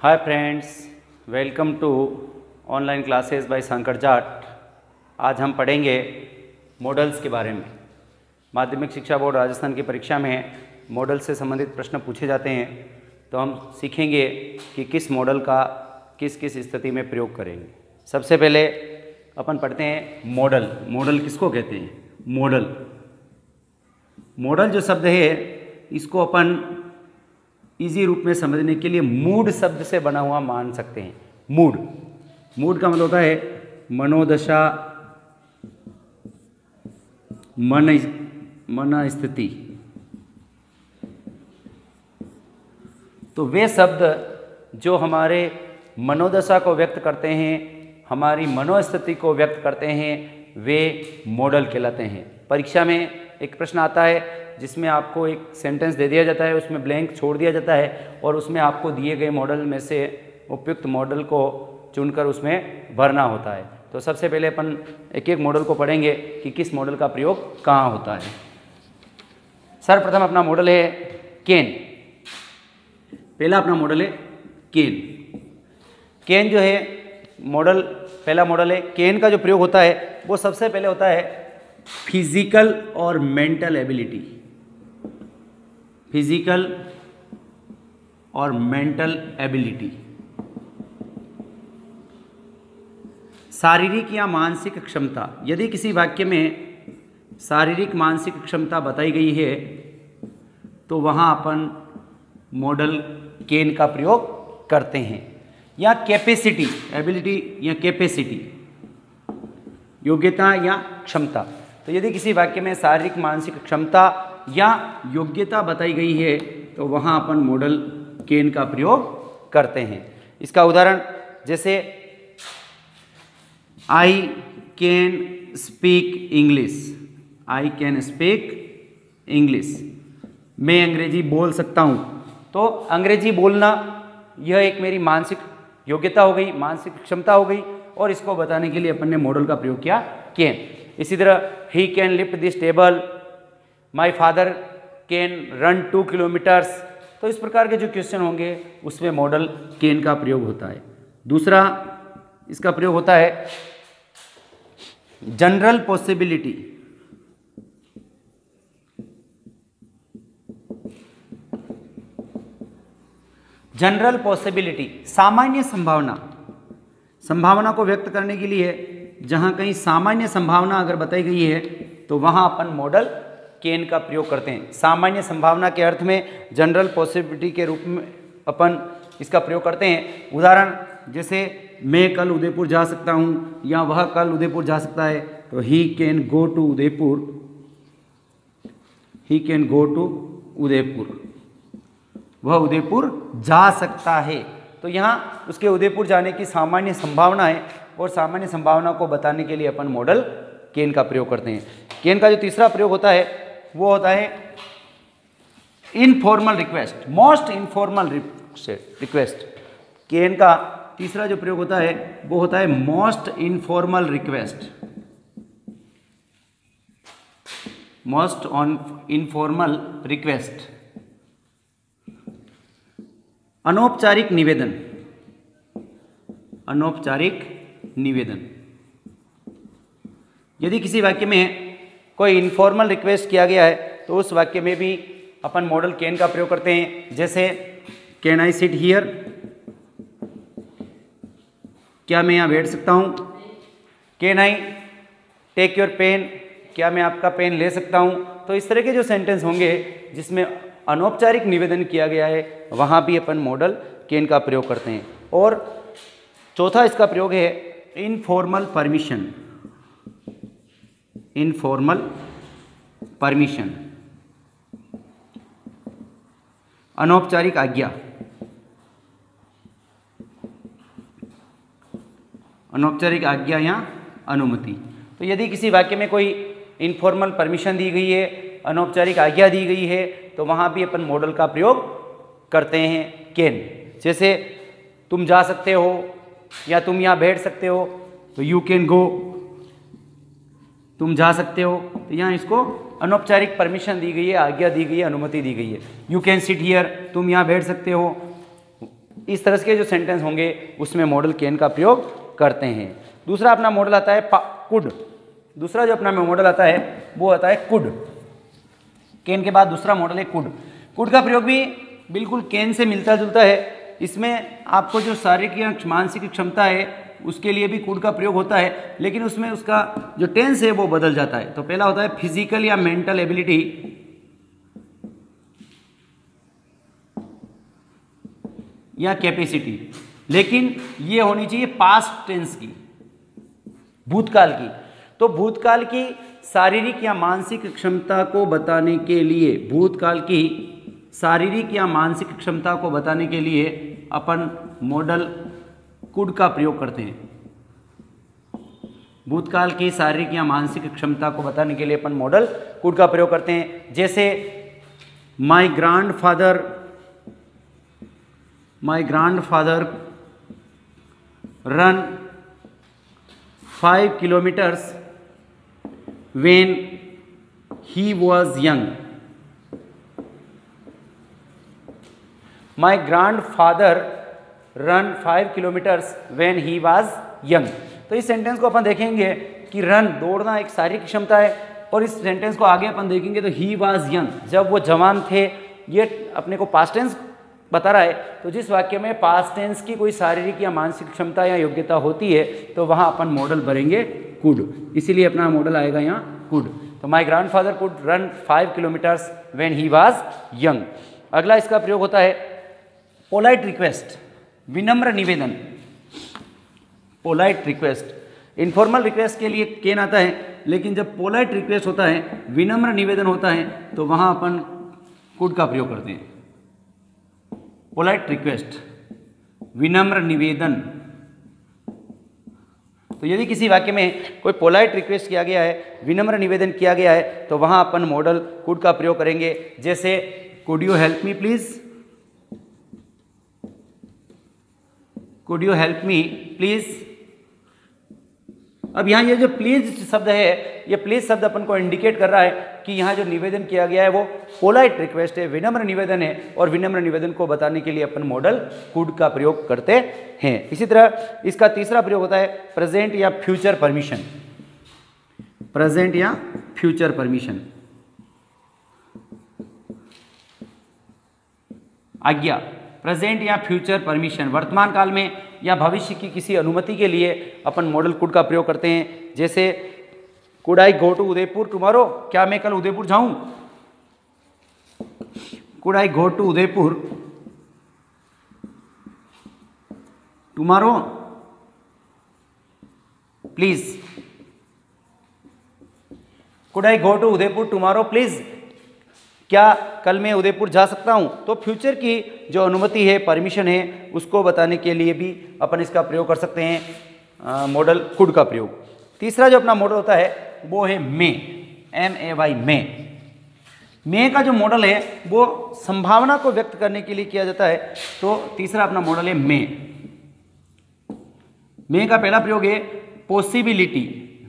Hi friends, welcome to online classes by Shankar Jat. आज हम पढ़ेंगे मॉडल्स के बारे में। माध्यमिक शिक्षा बोर्ड राजस्थान की परीक्षा में मॉडल से संबंधित प्रश्न पूछे जाते हैं, तो हम सीखेंगे कि किस मॉडल का किस किस स्थिति में प्रयोग करेंगे। सबसे पहले अपन पढ़ते हैं मॉडल। मॉडल किसको कहते हैं? मॉडल जो शब्द है इसको अपन इजी रूप में समझने के लिए मूड शब्द से बना हुआ मान सकते हैं। मूड का मतलब होता है मनोदशा, मन स्थिति। तो वे शब्द जो हमारे मनोदशा को व्यक्त करते हैं, हमारी मनोस्थिति को व्यक्त करते हैं, वे मॉडल कहलाते हैं। परीक्षा में एक प्रश्न आता है जिसमें आपको एक सेंटेंस दे दिया जाता है, उसमें ब्लैंक छोड़ दिया जाता है और उसमें आपको दिए गए मॉडल में से उपयुक्त मॉडल को चुनकर उसमें भरना होता है। तो सबसे पहले अपन एक एक मॉडल को पढ़ेंगे कि किस मॉडल का प्रयोग कहाँ होता है। सर्वप्रथम अपना मॉडल है केन। पहला अपना मॉडल है केन जो है मॉडल, पहला मॉडल है। केन का जो प्रयोग होता है वो सबसे पहले होता है फिजिकल और मेंटल एबिलिटी। फिजिकल और मेंटल एबिलिटी, शारीरिक या मानसिक क्षमता। यदि किसी वाक्य में शारीरिक मानसिक क्षमता बताई गई है तो वहाँ अपन मॉडल केन का प्रयोग करते हैं। या कैपेसिटी, एबिलिटी या कैपेसिटी, योग्यता या क्षमता। तो यदि किसी वाक्य में शारीरिक मानसिक क्षमता या योग्यता बताई गई है तो वहाँ अपन मॉडल केन का प्रयोग करते हैं। इसका उदाहरण जैसे I can speak English. I can speak English, मैं अंग्रेजी बोल सकता हूँ। तो अंग्रेजी बोलना यह एक मेरी मानसिक योग्यता हो गई, मानसिक क्षमता हो गई, और इसको बताने के लिए अपन ने मॉडल का प्रयोग किया कैन। इसी तरह ही can lift this table, my father can run 2 kilometres. तो इस प्रकार के जो क्वेश्चन होंगे उसमें मॉडल कैन का प्रयोग होता है। दूसरा इसका प्रयोग होता है जनरल पॉसिबिलिटी। जनरल पॉसिबिलिटी, सामान्य संभावना। संभावना को व्यक्त करने के लिए जहां कहीं सामान्य संभावना अगर बताई गई है तो वहां अपन मॉडल केन का प्रयोग करते हैं। सामान्य संभावना के अर्थ में जनरल पॉसिबिलिटी के रूप में अपन इसका प्रयोग करते हैं। उदाहरण जैसे मैं कल उदयपुर जा सकता हूं या वह कल उदयपुर जा सकता है, तो he can go to Udaipur. He can go to Udaipur, वह उदयपुर जा सकता है। तो यहाँ उसके उदयपुर जाने की सामान्य संभावना है और सामान्य संभावना को बताने के लिए अपन मॉडल केन का प्रयोग करते हैं। केन का जो तीसरा प्रयोग होता है वो होता है informal request, most informal request. Can का तीसरा जो प्रयोग होता है वो होता है most informal request. Most informal request, अनौपचारिक निवेदन। अनौपचारिक निवेदन, यदि किसी वाक्य में कोई इनफॉर्मल रिक्वेस्ट किया गया है तो उस वाक्य में भी अपन मॉडल कैन का प्रयोग करते हैं। जैसे कैन आई सिट हियर, क्या मैं यहाँ बैठ सकता हूँ? Can I take your pen, क्या मैं आपका पेन ले सकता हूँ? तो इस तरह के जो सेंटेंस होंगे जिसमें अनौपचारिक निवेदन किया गया है वहाँ भी अपन मॉडल केन का प्रयोग करते हैं। और चौथा इसका प्रयोग है इनफॉर्मल परमिशन। इनफॉर्मल परमिशन, अनौपचारिक आज्ञा। अनौपचारिक आज्ञा या अनुमति। तो यदि किसी वाक्य में कोई इनफॉर्मल परमिशन दी गई है, अनौपचारिक आज्ञा दी गई है, तो वहाँ भी अपन मॉडल का प्रयोग करते हैं कैन। जैसे तुम जा सकते हो या तुम यहाँ बैठ सकते हो, तो यू कैन गो, तुम जा सकते हो। तो यहाँ इसको अनौपचारिक परमिशन दी गई है, आज्ञा दी गई है, अनुमति दी गई है। यू कैन सिट हियर, तुम यहाँ बैठ सकते हो। इस तरह के जो सेंटेंस होंगे उसमें मॉडल कैन का प्रयोग करते हैं। दूसरा अपना मॉडल आता है कुड। दूसरा जो अपना मॉडल आता है वो आता है कुड। कैन के बाद दूसरा मॉडल है कुड। कुड का प्रयोग भी बिल्कुल कैन से मिलता जुलता है। इसमें आपको जो शारीरिक या मानसिक क्षमता है उसके लिए भी कुड का प्रयोग होता है, लेकिन उसमें उसका जो टेंस है वो बदल जाता है। तो पहला होता है फिजिकल या मेंटल एबिलिटी या कैपेसिटी, लेकिन ये होनी चाहिए पास्ट टेंस की, भूतकाल की। तो भूतकाल की शारीरिक या मानसिक क्षमता को बताने के लिए, भूतकाल की शारीरिक या मानसिक क्षमता को बताने के लिए अपन मॉडल कुड का प्रयोग करते हैं। भूतकाल की शारीरिक या मानसिक क्षमता को बताने के लिए अपन मॉडल कुड का प्रयोग करते हैं। जैसे my grandfather run 5 kilometres when he was young. My grandfather run 5 kilometres when he was young. तो इस सेंटेंस को अपन देखेंगे कि रन दौड़ना एक शारीरिक क्षमता है, और इस सेंटेंस को आगे अपन देखेंगे तो ही वाज यंग, जब वो जवान थे, ये अपने को पास्ट टेंस बता रहा है। तो जिस वाक्य में पास्ट टेंस की कोई शारीरिक या मानसिक क्षमता या योग्यता होती है तो वहाँ अपन मॉडल भरेंगे कुड, इसीलिए अपना मॉडल आएगा यहाँ कुड। तो my grandfather could run 5 kilometres when he was young. अगला इसका प्रयोग होता है पोलाइट रिक्वेस्ट, विनम्र निवेदन। पोलाइट रिक्वेस्ट, इनफॉर्मल रिक्वेस्ट के लिए कैन आता है, लेकिन जब पोलाइट रिक्वेस्ट होता है, विनम्र निवेदन होता है, तो वहाँ अपन कुड का प्रयोग करते हैं। पोलाइट रिक्वेस्ट, विनम्र निवेदन। तो यदि किसी वाक्य में कोई पोलाइट रिक्वेस्ट किया गया है, विनम्र निवेदन किया गया है, तो वहाँ अपन मॉडल कुड का प्रयोग करेंगे। जैसे could you help me please, could you help me please. अब यहाँ ये जो प्लीज शब्द है, ये प्लीज शब्द अपन को इंडिकेट कर रहा है कि यहाँ जो निवेदन किया गया है वो पोलाइट रिक्वेस्ट है, विनम्र निवेदन है, और विनम्र निवेदन को बताने के लिए अपन मॉडल कुड का प्रयोग करते हैं। इसी तरह इसका तीसरा प्रयोग होता है प्रेजेंट या फ्यूचर परमिशन। प्रेजेंट या फ्यूचर परमिशन, आज्ञा। प्रेजेंट या फ्यूचर परमिशन, वर्तमान काल में या भविष्य की किसी अनुमति के लिए अपन मॉडल कुड का प्रयोग करते हैं। जैसे could I go to Udaipur tomorrow, क्या मैं कल उदयपुर जाऊं। Could I go to Udaipur tomorrow please. Could I go to Udaipur tomorrow please, क्या कल मैं उदयपुर जा सकता हूं। तो फ्यूचर की जो अनुमति है, परमिशन है, उसको बताने के लिए भी अपन इसका प्रयोग कर सकते हैं, मॉडल कुड का प्रयोग। तीसरा जो अपना मॉडल होता है वो है मे, MAY, मे। मे का जो मॉडल है वो संभावना को व्यक्त करने के लिए किया जाता है। तो तीसरा अपना मॉडल है मे। मे का पहला प्रयोग है पॉसिबिलिटी,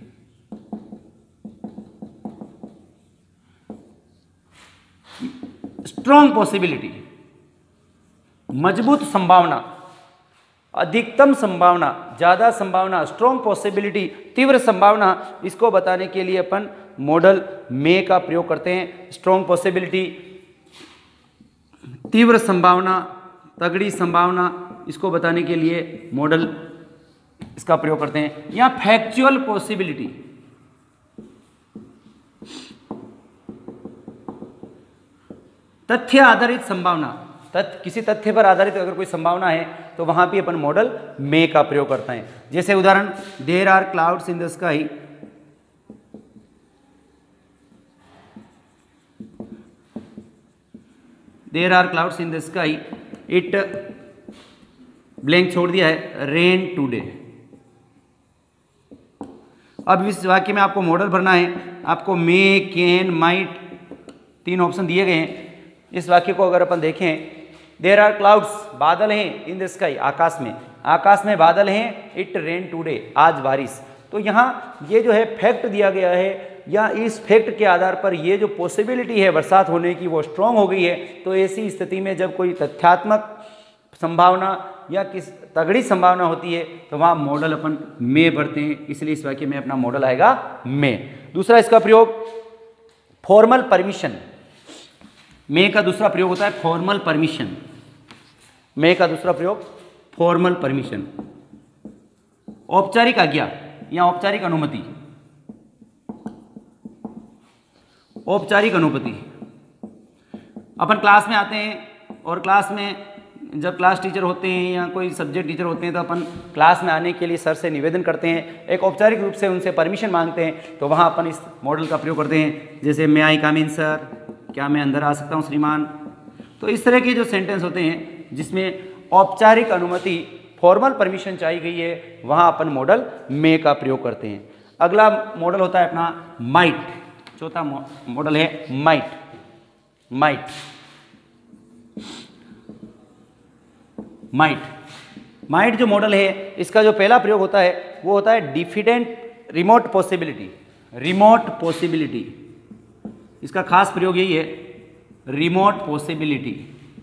स्ट्रॉन्ग पॉसिबिलिटी, मजबूत संभावना, अधिकतम संभावना, ज्यादा संभावना, स्ट्रॉन्ग पॉसिबिलिटी, तीव्र संभावना। इसको बताने के लिए अपन मॉडल मे का प्रयोग करते हैं। स्ट्रॉन्ग पॉसिबिलिटी, तीव्र संभावना, तगड़ी संभावना, इसको बताने के लिए मॉडल इसका प्रयोग करते हैं। या फैक्चुअल पॉसिबिलिटी, तथ्य आधारित संभावना, किसी तथ्य पर आधारित अगर कोई संभावना है तो वहां भी अपन मॉडल मे का प्रयोग करते हैं। जैसे उदाहरण, there are clouds in the sky, there are clouds in the sky, it blank छोड़ दिया है, रेन टुडे। अब इस वाक्य में आपको मॉडल भरना है। आपको मे, कैन, माइट, 3 ऑप्शन दिए गए हैं। इस वाक्य को अगर अपन देखें, देयर आर क्लाउड्स, बादल हैं, इन द स्काई, आकाश में बादल हैं, इट रेन टुडे, आज बारिश। तो यहाँ ये जो है फैक्ट दिया गया है, या इस फैक्ट के आधार पर ये जो पॉसिबिलिटी है बरसात होने की वो स्ट्रॉन्ग हो गई है। तो ऐसी स्थिति में जब कोई तथ्यात्मक संभावना या किस तगड़ी संभावना होती है तो वहाँ मॉडल अपन में भरते हैं, इसलिए इस वाक्य में अपना मॉडल आएगा में। दूसरा इसका प्रयोग फॉर्मल परमिशन। में का दूसरा प्रयोग होता है फॉर्मल परमिशन। में का दूसरा प्रयोग फॉर्मल परमिशन, औपचारिक आज्ञा या औपचारिक अनुमति। औपचारिक अनुमति, अपन क्लास में आते हैं और क्लास में जब क्लास टीचर होते हैं या कोई सब्जेक्ट टीचर होते हैं तो अपन क्लास में आने के लिए सर से निवेदन करते हैं, एक औपचारिक रूप से उनसे परमिशन मांगते हैं, तो वहाँ अपन इस मॉडल का प्रयोग करते हैं। जैसे मे आई कम इन सर, क्या मैं अंदर आ सकता हूँ श्रीमान। तो इस तरह के जो सेंटेंस होते हैं जिसमें औपचारिक अनुमति फॉर्मल परमिशन चाहिए गई है, वहाँ अपन मॉडल मे का प्रयोग करते हैं। अगला मॉडल होता है अपना माइट। चौथा मॉडल है माइट। माइट माइट माइट जो मॉडल है, इसका जो पहला प्रयोग होता है वो होता है diffident remote possibility. Remote possibility, इसका खास प्रयोग यही है, रिमोट पॉसिबिलिटी।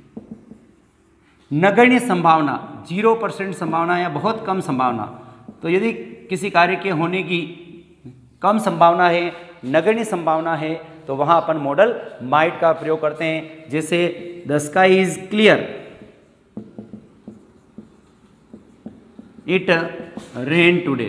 नगण्य संभावना, 0% संभावना या बहुत कम संभावना। तो यदि किसी कार्य के होने की कम संभावना है, नगण्य संभावना है, तो वहाँ अपन मॉडल माइट का प्रयोग करते हैं। जैसे the sky is clear, it rain today.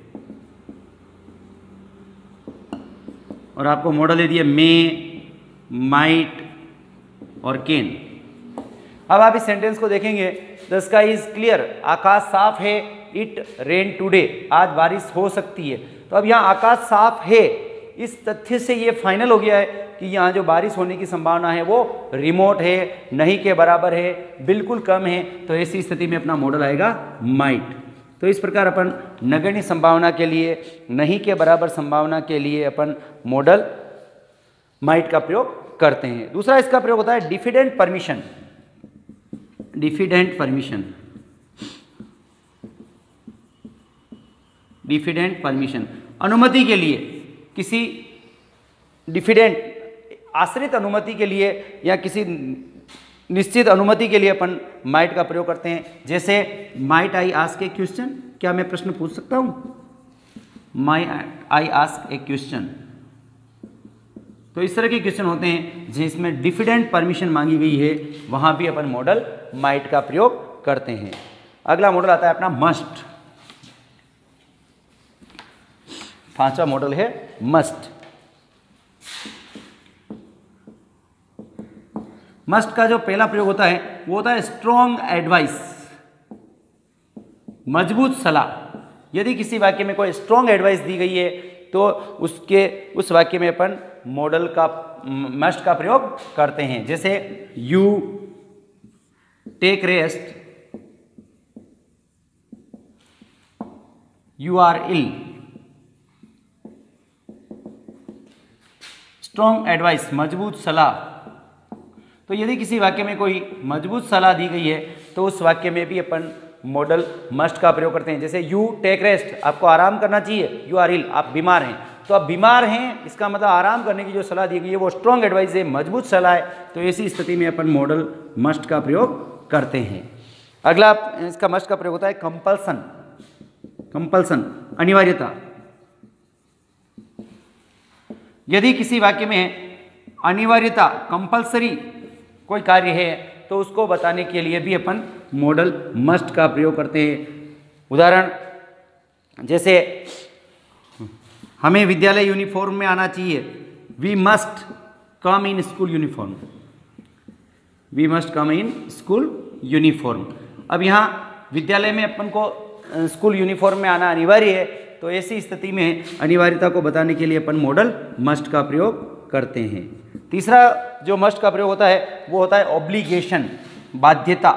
और आपको मॉडल दे दिया मे, माइट और कैन। अब आप इस सेंटेंस को देखेंगे, द स्काई इज क्लियर, आकाश साफ है, इट रेन टुडे, आज बारिश हो सकती है। तो अब यहाँ आकाश साफ है, इस तथ्य से ये फाइनल हो गया है कि यहाँ जो बारिश होने की संभावना है वो रिमोट है, नहीं के बराबर है, बिल्कुल कम है। तो ऐसी स्थिति में अपना मॉडल आएगा माइट। तो इस प्रकार अपन नगण्य संभावना के लिए, नहीं के बराबर संभावना के लिए अपन मॉडल माइट का प्रयोग करते हैं। दूसरा इसका प्रयोग होता है diffident permission. Diffident permission, diffident permission, अनुमति के लिए, किसी डिफिडेंट आश्रित अनुमति के लिए या किसी निश्चित अनुमति के लिए अपन माइट का प्रयोग करते हैं। जैसे might I ask a question, क्या मैं प्रश्न पूछ सकता हूँ, might I ask a question. तो इस तरह के क्वेश्चन होते हैं जिसमें डिफिडेंट परमिशन मांगी गई है, वहाँ भी अपन मॉडल माइट का प्रयोग करते हैं। अगला मॉडल आता है अपना मस्ट। पांचवा मॉडल है मस्ट। मस्ट का जो पहला प्रयोग होता है वो होता है स्ट्रॉन्ग एडवाइस, मजबूत सलाह। यदि किसी वाक्य में कोई स्ट्रॉन्ग एडवाइस दी गई है तो उस वाक्य में अपन मॉडल का मस्ट का प्रयोग करते हैं। जैसे you take rest, you are ill. Strong advice, मजबूत सलाह। तो यदि किसी वाक्य में कोई मजबूत सलाह दी गई है तो उस वाक्य में भी अपन मॉडल मस्ट का प्रयोग करते हैं। जैसे यू टेक रेस्ट, आपको आराम करना चाहिए, यू आर इल, आप बीमार हैं। तो आप बीमार हैं, इसका मतलब आराम करने की जो सलाह दी गई है वो स्ट्रॉन्ग एडवाइस है, मजबूत सलाह है। तो ऐसी स्थिति में अपन मॉडल मस्ट का प्रयोग करते हैं। अगला इसका मस्ट का प्रयोग होता है कंपल्सन। कंपल्सन, अनिवार्यता। यदि किसी वाक्य में अनिवार्यता, कंपल्सरी कोई कार्य है तो उसको बताने के लिए भी अपन मॉडल मस्ट का प्रयोग करते हैं। उदाहरण जैसे हमें विद्यालय यूनिफॉर्म में आना चाहिए, we must come in school uniform, we must come in school uniform. अब यहाँ विद्यालय में अपन को स्कूल यूनिफॉर्म में आना अनिवार्य है, तो ऐसी स्थिति में अनिवार्यता को बताने के लिए अपन मॉडल मस्ट का प्रयोग करते हैं। तीसरा जो मस्ट का प्रयोग होता है वो होता है ऑब्लिगेशन, बाध्यता।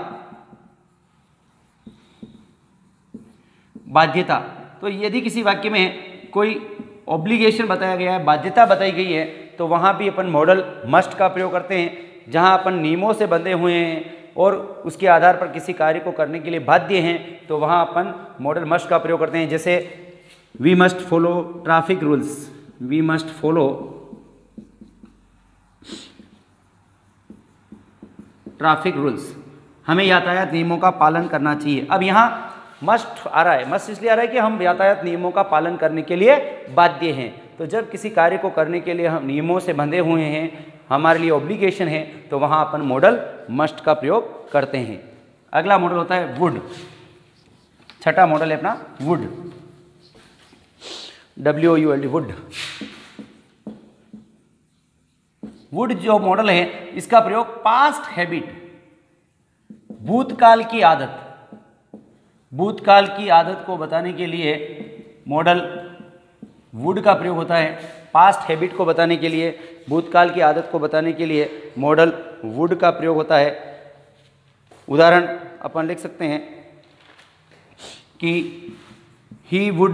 बाध्यता, तो यदि किसी वाक्य में कोई ऑब्लिगेशन बताया गया है, बाध्यता बताई गई है, तो वहाँ भी अपन मॉडल मस्ट का प्रयोग करते हैं। जहाँ अपन नियमों से बंधे हुए हैं और उसके आधार पर किसी कार्य को करने के लिए बाध्य हैं, तो वहाँ अपन मॉडल मस्ट का प्रयोग करते हैं। जैसे we must follow traffic rules, we must follow traffic rules. हमें यातायात नियमों का पालन करना चाहिए। अब यहाँ मस्ट आ रहा है, मस्ट इसलिए आ रहा है कि हम यातायात नियमों का पालन करने के लिए बाध्य हैं। तो जब किसी कार्य को करने के लिए हम नियमों से बंधे हुए हैं, हमारे लिए ऑब्लिगेशन है, तो वहाँ अपन मॉडल मस्ट का प्रयोग करते हैं। अगला मॉडल होता है वुड। छठा मॉडल है अपना वुड, WOULD, वुड। वुड जो मॉडल है, इसका प्रयोग पास्ट हैबिट, भूतकाल की आदत, भूतकाल की आदत को बताने के लिए मॉडल वुड का प्रयोग होता है। पास्ट हैबिट को बताने के लिए, भूतकाल की आदत को बताने के लिए मॉडल वुड का प्रयोग होता है। उदाहरण अपन लिख सकते हैं कि he would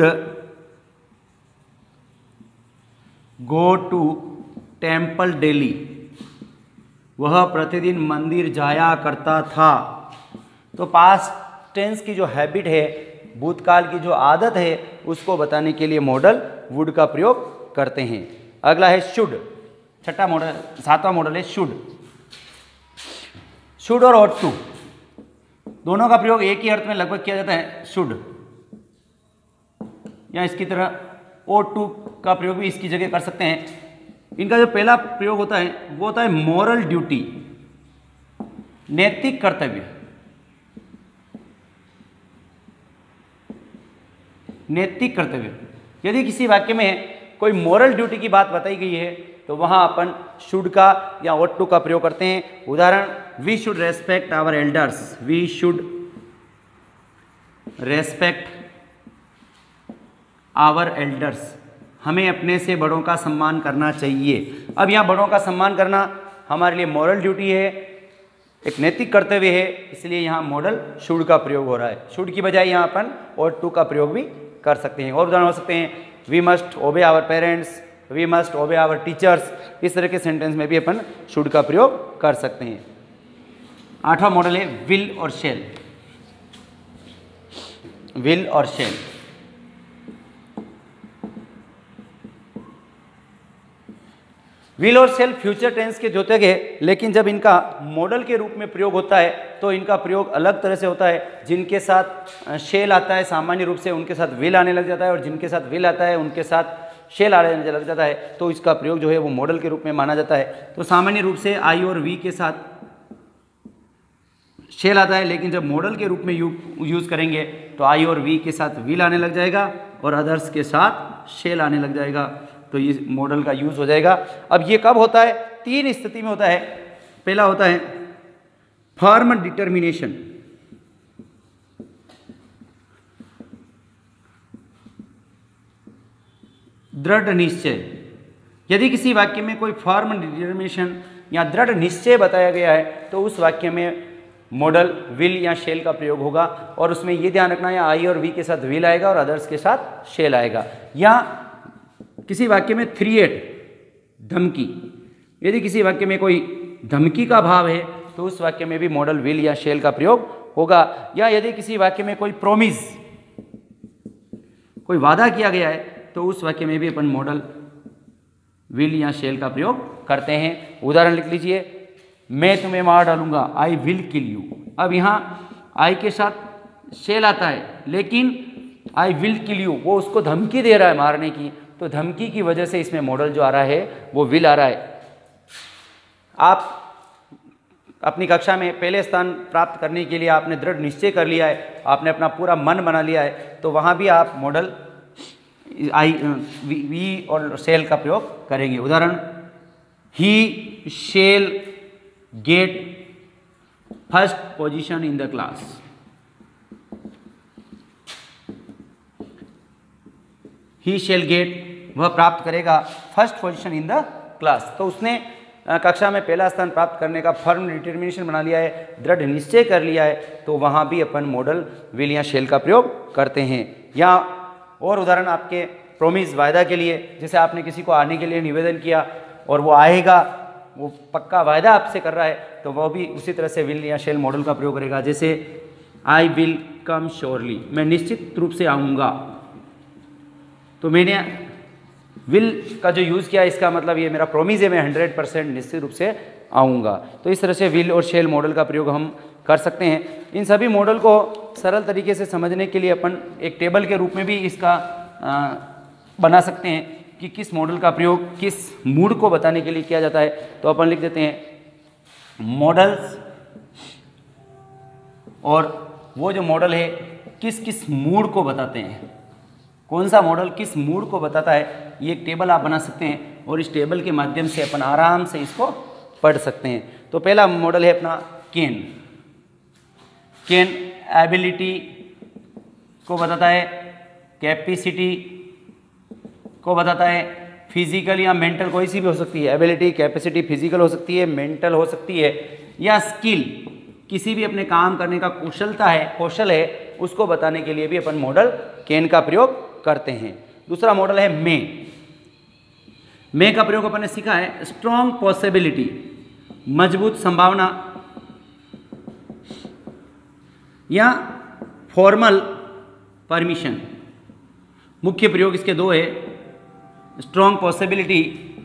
go to temple daily, वह प्रतिदिन मंदिर जाया करता था। तो पास्ट टेंस की जो हैबिट है, भूतकाल की जो आदत है, उसको बताने के लिए मॉडल वुड का प्रयोग करते हैं। अगला है शुड। छठा मॉडल, सातवां मॉडल है शुड। शुड और ought to दोनों का प्रयोग एक ही अर्थ में लगभग किया जाता है। शुड या इसकी तरह ought to का प्रयोग भी इसकी जगह कर सकते हैं। इनका जो पहला प्रयोग होता है वो होता है मॉरल ड्यूटी, नैतिक कर्तव्य, नैतिक कर्तव्य। यदि किसी वाक्य में कोई मॉरल ड्यूटी की बात बताई गई है तो वहां अपन शुड का या ought to का प्रयोग करते हैं। उदाहरण, we should respect our elders, we should respect our elders, हमें अपने से बड़ों का सम्मान करना चाहिए। अब यहाँ बड़ों का सम्मान करना हमारे लिए मॉरल ड्यूटी है, एक नैतिक कर्तव्य है, इसलिए यहाँ मॉडल शुड का प्रयोग हो रहा है। शुड की बजाय यहाँ अपन ought to का प्रयोग भी कर सकते हैं। और उदाहरण हो सकते हैं, we must obey our parents, we must obey our teachers. इस तरह के सेंटेंस में भी अपन शुड का प्रयोग कर सकते हैं। आठवां मॉडल है विल और शैल। विल और शैल, विल और शैल फ्यूचर टेंस के द्योतक है, लेकिन जब इनका मॉडल के रूप में प्रयोग होता है तो इनका प्रयोग अलग तरह से होता है। जिनके साथ शैल आता है सामान्य रूप से उनके साथ विल आने लग जाता है, और जिनके साथ विल आता है उनके साथ शैल आने लग जाता है, तो इसका प्रयोग जो है वो मॉडल के रूप में माना जाता है। तो सामान्य रूप से आई और वी के साथ शैल आता है, लेकिन जब मॉडल के रूप में यूज करेंगे तो आई और वी के साथ विल आने लग जाएगा और अदर्स के साथ शैल आने लग जाएगा, तो ये मॉडल का यूज हो जाएगा। अब ये कब होता है? तीन स्थिति में होता है। पहला होता है फर्म डिटर्मिनेशन, दृढ़ निश्चय। यदि किसी वाक्य में कोई फर्म डिटर्मिनेशन या दृढ़ निश्चय बताया गया है तो उस वाक्य में मॉडल विल या शेल का प्रयोग होगा, और उसमें ये ध्यान रखना है आई और वी के साथ विल आएगा और अदर्स के साथ शेल आएगा। या किसी वाक्य में थ्रेट, धमकी, यदि किसी वाक्य में कोई धमकी का भाव है तो उस वाक्य में भी मॉडल विल या शेल का प्रयोग होगा। या यदि किसी वाक्य में कोई प्रोमिस, कोई वादा किया गया है तो उस वाक्य में भी अपन मॉडल विल या शेल का प्रयोग करते हैं। उदाहरण लिख लीजिए, मैं तुम्हें मार डालूंगा, आई विल किल यू। अब यहाँ आई के साथ शेल आता है, लेकिन आई विल किल यू वो उसको धमकी दे रहा है मारने की, तो धमकी की वजह से इसमें मॉडल जो आ रहा है वो विल आ रहा है। आप अपनी कक्षा में पहले स्थान प्राप्त करने के लिए आपने दृढ़ निश्चय कर लिया है, आपने अपना पूरा मन बना लिया है, तो वहाँ भी आप मॉडल आई वी और शेल का प्रयोग करेंगे। उदाहरण, he shall get first position in the class, he shall get वह प्राप्त करेगा first position in the class. तो उसने कक्षा में पहला स्थान प्राप्त करने का फर्म डिटर्मिनेशन बना लिया है, दृढ़ निश्चय कर लिया है, तो वहाँ भी अपन मॉडल विल या शेल का प्रयोग करते हैं। या और उदाहरण आपके प्रोमिस, वायदा के लिए, जैसे आपने किसी को आने के लिए निवेदन किया और वो आएगा, वो पक्का वायदा आपसे कर रहा है, तो वह भी उसी तरह से विल या शेल मॉडल का प्रयोग करेगा। जैसे आई विल कम श्योरली, मैं निश्चित रूप से आऊँगा, तो मैंने विल का जो यूज़ किया इसका मतलब ये मेरा प्रोमिस है, मैं 100% निश्चित रूप से आऊँगा। तो इस तरह से विल और शेल मॉडल का प्रयोग हम कर सकते हैं। इन सभी मॉडल को सरल तरीके से समझने के लिए अपन एक टेबल के रूप में भी इसका बना सकते हैं कि किस मॉडल का प्रयोग किस मूड को बताने के लिए किया जाता है। तो अपन लिख देते हैं मॉडल्स, और वो जो मॉडल है किस किस मूड को बताते हैं, कौन सा मॉडल किस मूड को बताता है, ये एक टेबल आप बना सकते हैं और इस टेबल के माध्यम से अपन आराम से इसको पढ़ सकते हैं। तो पहला मॉडल है अपना केन। केन एबिलिटी को बताता है, कैपेसिटी को बताता है, फिजिकल या मेंटल कोई सी भी हो सकती है। एबिलिटी कैपेसिटी फिजिकल हो सकती है, मेंटल हो सकती है, या स्किल किसी भी अपने काम करने का कौशल है उसको बताने के लिए भी अपन मॉडल केन का प्रयोग करते हैं। दूसरा मॉडल है मे का प्रयोग अपन ने सीखा है स्ट्रॉन्ग पॉसिबिलिटी, मजबूत संभावना, या फॉर्मल परमिशन। मुख्य प्रयोग इसके दो है, स्ट्रॉन्ग पॉसिबिलिटी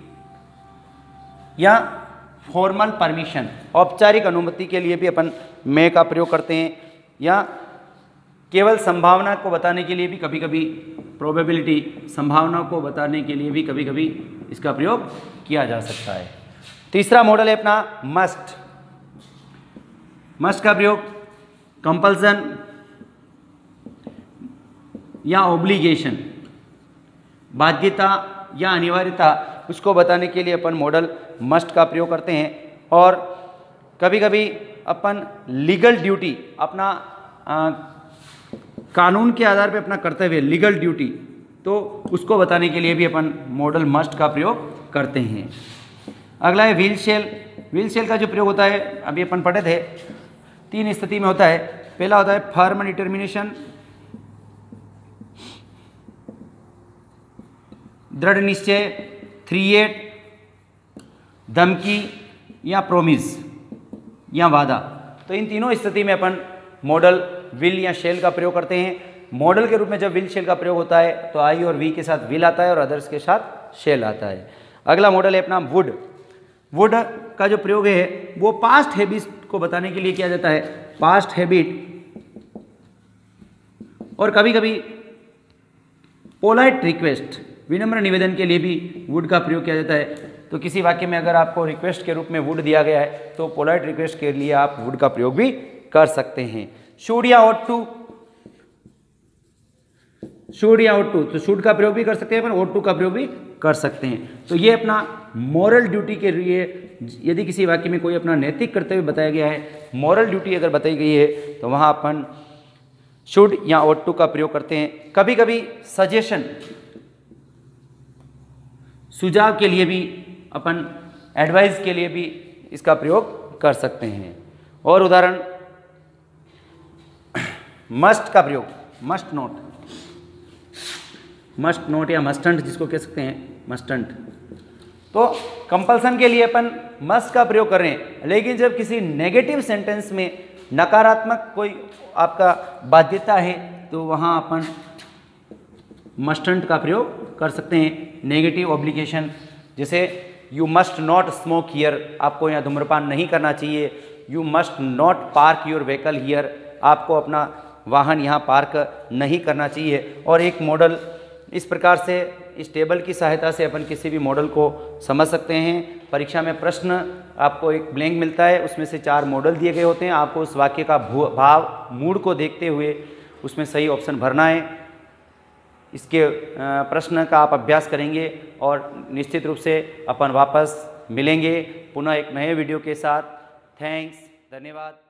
या फॉर्मल परमिशन। औपचारिक अनुमति के लिए भी अपन मे का प्रयोग करते हैं, या केवल संभावना को बताने के लिए भी कभी कभी, प्रोबेबिलिटी संभावना को बताने के लिए भी कभी कभी इसका प्रयोग किया जा सकता है। तीसरा मॉडल है अपना मस्ट। मस्ट का प्रयोग कंपल्सन या ऑब्लिगेशन, बाध्यता या अनिवार्यता, उसको बताने के लिए अपन मॉडल मस्ट का प्रयोग करते हैं। और कभी कभी अपन लीगल ड्यूटी, अपना कानून के आधार पर अपना कर्तव्य लीगल ड्यूटी, तो उसको बताने के लिए भी अपन मॉडल मस्ट का प्रयोग करते हैं। अगला है व्हील शेल। व्हील शेल का जो प्रयोग होता है अभी अपन पढ़े थे, 3 स्थिति में होता है। पहला होता है फर्म डिटर्मिनेशन, दृढ़ निश्चय, थ्रेट, धमकी, या प्रोमिस या वादा। तो इन तीनों स्थिति में अपन मॉडल विल या शेल का प्रयोग करते हैं। मॉडल के रूप में जब विल शेल का प्रयोग होता है तो आई और वी के साथ विल आता है और अदर्स के साथ शेल आता है। अगला मॉडल है अपना वुड। वुड का जो प्रयोग है वो पास्ट हैबिट को बताने के लिए किया जाता है, पास्ट हैबिट, और कभी कभी पोलाइट रिक्वेस्ट, विनम्र निवेदन के लिए भी वुड का प्रयोग किया जाता है। तो किसी वाक्य में अगर आपको रिक्वेस्ट के रूप में वुड दिया गया है तो पोलाइट रिक्वेस्ट के लिए आप वुड का प्रयोग भी कर सकते हैं। शुड या ought to, शुड या ought to, तो शुड का प्रयोग भी कर सकते हैं पर ought to का प्रयोग भी कर सकते हैं। तो ये अपना मॉरल ड्यूटी के लिए, यदि किसी वाक्य में कोई अपना नैतिक कर्तव्य बताया गया है, मॉरल ड्यूटी अगर बताई गई है, तो वहाँ अपन शुड या ought to का प्रयोग करते हैं। कभी कभी सजेशन, सुझाव के लिए भी अपन, एडवाइस के लिए भी इसका प्रयोग कर सकते हैं। और उदाहरण मस्ट का प्रयोग, मस्ट नोट या मस्टंट जिसको कह सकते हैं, मस्टंट। तो कंपल्सन के लिए अपन मस्ट का प्रयोग कर रहे हैं, लेकिन जब किसी नेगेटिव सेंटेंस में नकारात्मक कोई आपका बाध्यता है तो वहाँ अपन मस्टंट का प्रयोग कर सकते हैं। नेगेटिव ऑब्लिगेशन, जैसे you must not smoke here, आपको यहाँ धूम्रपान नहीं करना चाहिए। You must not park your vehicle here, आपको अपना वाहन यहाँ पार्क नहीं करना चाहिए। और एक मॉडल इस प्रकार से, इस टेबल की सहायता से अपन किसी भी मॉडल को समझ सकते हैं। परीक्षा में प्रश्न आपको एक ब्लैंक मिलता है, उसमें से 4 मॉडल दिए गए होते हैं, आपको उस वाक्य का भाव, मूड को देखते हुए उसमें सही ऑप्शन भरना है। इसके प्रश्न का आप अभ्यास करेंगे और निश्चित रूप से अपन वापस मिलेंगे पुनः एक नए वीडियो के साथ। थैंक्स, धन्यवाद।